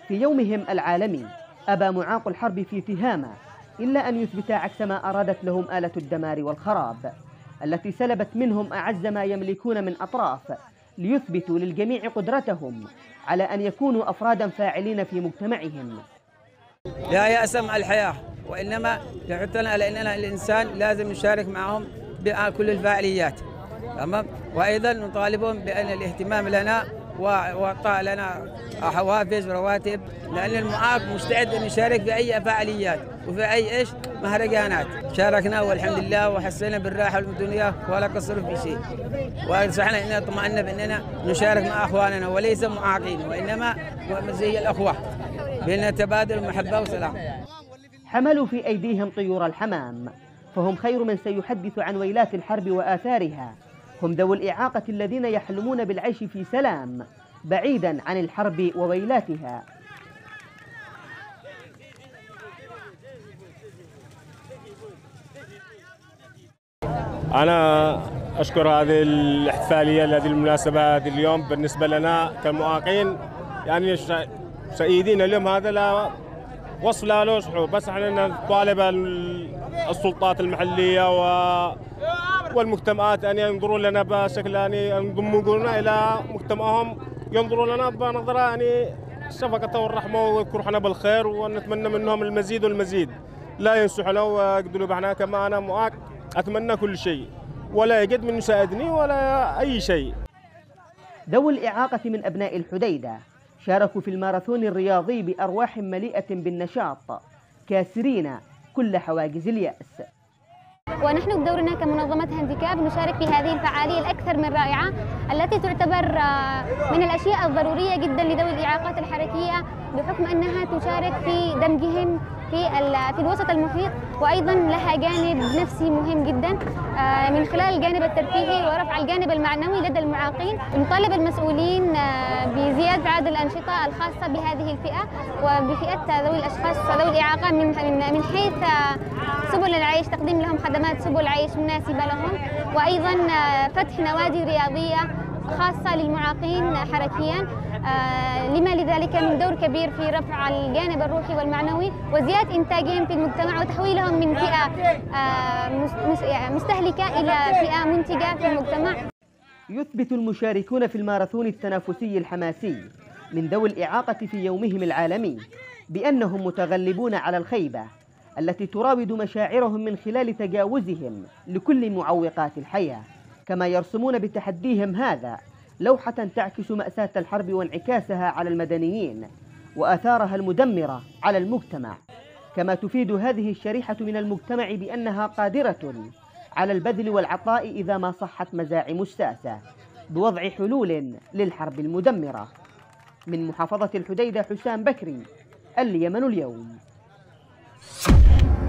في يومهم العالمي أبى معاق الحرب في تهامة إلا أن يثبت عكس ما أرادت لهم آلة الدمار والخراب التي سلبت منهم أعز ما يملكون من أطراف، ليثبتوا للجميع قدرتهم على أن يكونوا أفرادا فاعلين في مجتمعهم. لا يأسم الحياة، وإنما يحثنا على أننا الإنسان لازم نشارك معهم بكل الفعاليات. تمام. وأيضا نطالبهم بأن الاهتمام لنا وإعطاء لنا حوافز ورواتب، لأن المعاق مستعد أن يشارك في أي فعاليات وفي أي مهرجانات. شاركنا والحمد لله وحسينا بالراحة والدنيا ولا قصروا في شيء، ونصحنا أننا طمأنا بأننا نشارك مع أخواننا وليس معاقين، وإنما زي الأخوة بين تبادل المحبة وسلام. حملوا في أيديهم طيور الحمام، فهم خير من سيحدث عن ويلات الحرب وآثارها. هم ذوي الإعاقة الذين يحلمون بالعيش في سلام بعيدا عن الحرب وويلاتها. أنا أشكر هذه الاحتفالية، هذه المناسبة هذه اليوم بالنسبة لنا كمعاقين، يعني سعيدين اليوم. هذا لا وصف له شعور، بس احنا نطالب السلطات المحلية والمجتمعات أن ينظروا لنا بشكل، يعني ينضمونا إلى مجتمعهم، ينظروا لنا بنظرة يعني الشفقة والرحمة ويذكروا حنا بالخير، ونتمنى منهم المزيد والمزيد. لا ينسحنا ويقدروا بحنا. كما أنا معاق أتمنى كل شيء، ولا يجد من يساعدني ولا أي شيء. ذوي الإعاقة من أبناء الحديدة شاركوا في الماراثون الرياضي بأرواح مليئة بالنشاط، كاسرين كل حواجز اليأس. ونحن بدورنا كمنظمة هانديكاب نشارك في هذه الفعالية الأكثر من رائعة التي تعتبر من الأشياء الضرورية جدا لذوي الإعاقات الحركية، بحكم أنها تشارك في دمجهم في الوسط المحيط، وأيضا لها جانب نفسي مهم جدا من خلال الجانب الترفيهي ورفع الجانب المعنوي لدى المعاقين. نطالب المسؤولين بزيادة عدد الأنشطة الخاصة بهذه الفئة وبفئة ذوي الأشخاص ذوي الإعاقات من حيث سبل العيش، تقديم لهم خدمات سبل عيش مناسبة لهم، وأيضا فتح نوادي رياضية خاصة للمعاقين حركيا، لما لذلك من دور كبير في رفع الجانب الروحي والمعنوي وزيادة إنتاجهم في المجتمع وتحويلهم من فئة مستهلكة إلى فئة منتجة في المجتمع. يثبت المشاركون في الماراثون التنافسي الحماسي من ذوي الإعاقة في يومهم العالمي بأنهم متغلبون على الخيبة التي تراود مشاعرهم من خلال تجاوزهم لكل معوقات الحياة، كما يرسمون بتحديهم هذا لوحة تعكس مأساة الحرب وانعكاسها على المدنيين وآثارها المدمرة على المجتمع. كما تفيد هذه الشريحة من المجتمع بأنها قادرة على البذل والعطاء إذا ما صحت مزاعم الساسة بوضع حلول للحرب المدمرة. من محافظة الحديدة، حسام بكري، اليمن اليوم.